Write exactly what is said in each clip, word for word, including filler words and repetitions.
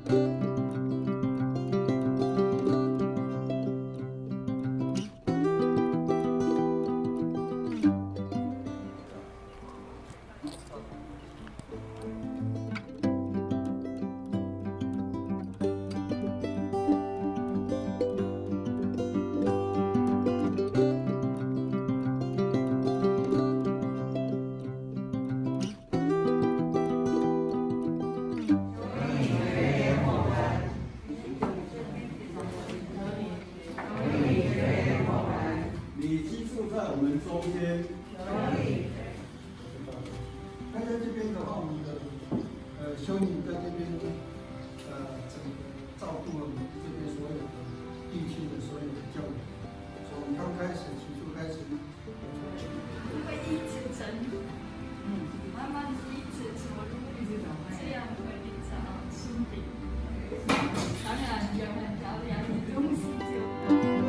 中间可以。那在这边的话，我们的呃修女在这边呃整个照顾了我们这边所有的地区的所有的教育，从刚开始起初开始， 会一直成，嗯，慢慢一直投入，一直这样会比较顺利。当然有很漂亮的东西就。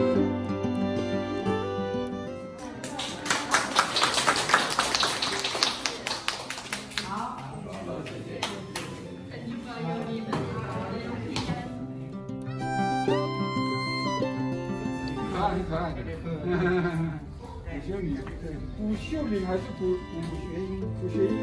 很可爱的，古修女，对，古秀玲还是古古学英，古学英。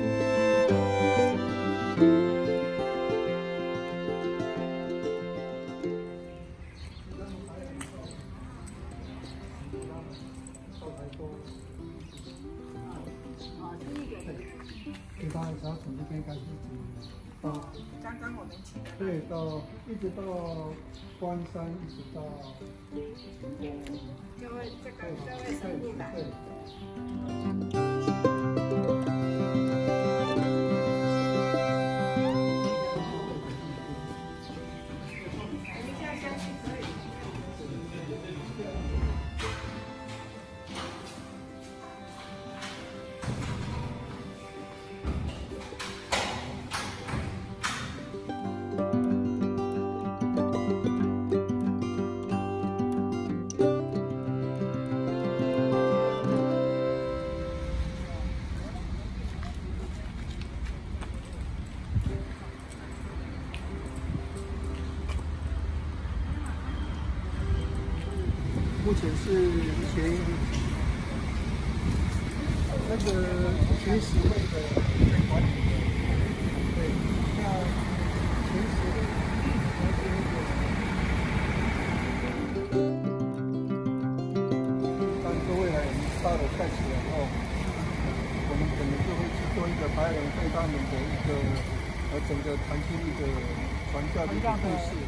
对，他只要从这边开始到， 刚刚我们请的， 对，到一直到关山，一直到。 就会这个就会深入来。 目前是前那个巡视会的管理员，对，那巡视还是那个，当各位来我们大楼盖起来后，我们可能就会去做一个白人对他们的一个呃整个团体一个传教的一个故事。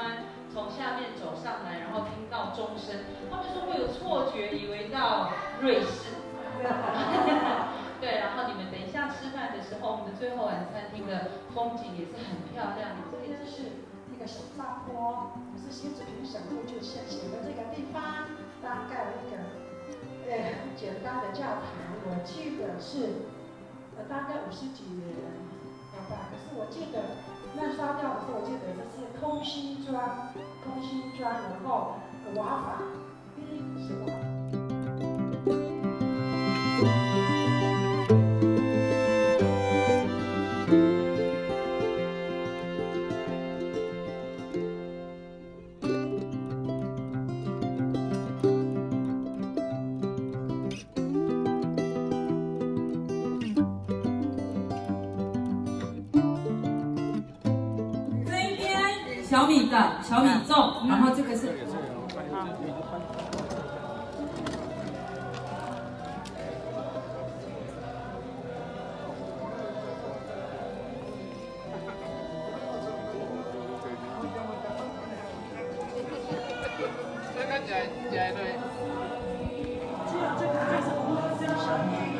慢从下面走上来，然后听到钟声，他们说会有错觉，以为到瑞士。对，然后你们等一下吃饭的时候，我们的最后晚餐厅的风景也是很漂亮。 这里就是那个小山坡，是新子平神父就写写的这个地方，大概一个呃简单的教堂，我记得是呃大概五十几年吧，可是我记得那烧掉的时候，我记得这是空心砖，空心砖，然后瓦法，第一是瓦。 小米的小米粽，然后这个是。 这个解解对。 只有这个就是我们的小米。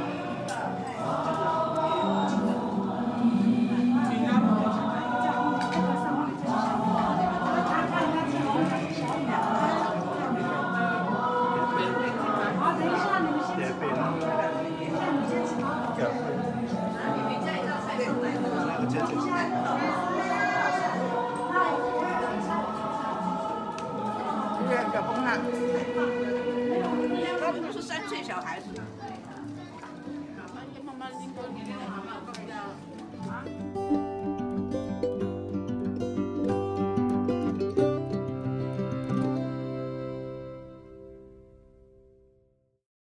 这个崩了，他们都是三岁小孩子。